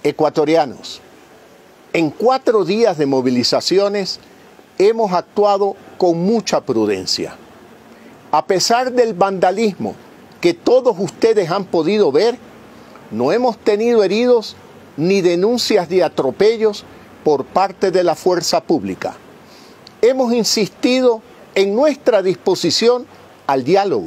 Ecuatorianos, en 4 días de movilizaciones hemos actuado con mucha prudencia. A pesar del vandalismo que todos ustedes han podido ver, no hemos tenido heridos ni denuncias de atropellos por parte de la fuerza pública. Hemos insistido en nuestra disposición al diálogo.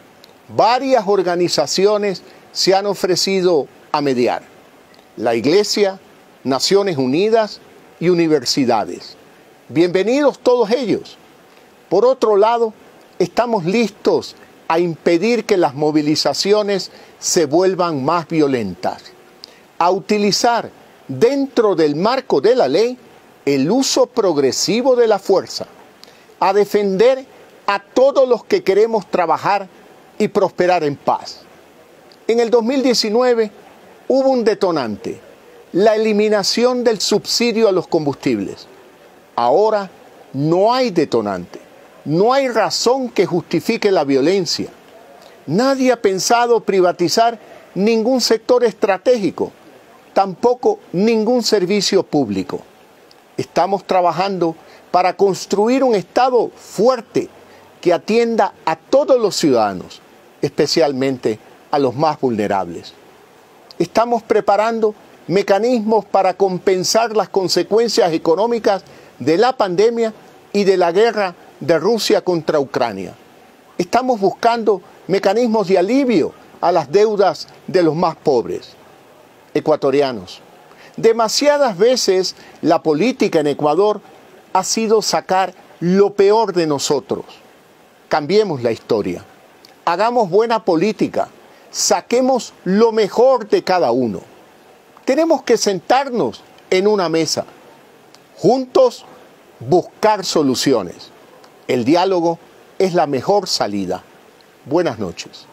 Varias organizaciones se han ofrecido a mediar: la Iglesia, Naciones Unidas y universidades. Bienvenidos todos ellos. Por otro lado, estamos listos a impedir que las movilizaciones se vuelvan más violentas, a utilizar dentro del marco de la ley el uso progresivo de la fuerza, a defender a todos los que queremos trabajar y prosperar en paz. En el 2019 hubo un detonante: la eliminación del subsidio a los combustibles. Ahora no hay detonante, no hay razón que justifique la violencia. Nadie ha pensado privatizar ningún sector estratégico, tampoco ningún servicio público. Estamos trabajando para construir un Estado fuerte que atienda a todos los ciudadanos, especialmente a los más vulnerables. Estamos preparando mecanismos para compensar las consecuencias económicas de la pandemia y de la guerra de Rusia contra Ucrania. Estamos buscando mecanismos de alivio a las deudas de los más pobres. Ecuatorianos, demasiadas veces la política en Ecuador ha sido sacar lo peor de nosotros. Cambiemos la historia, hagamos buena política, saquemos lo mejor de cada uno. Tenemos que sentarnos en una mesa, juntos buscar soluciones. El diálogo es la mejor salida. Buenas noches.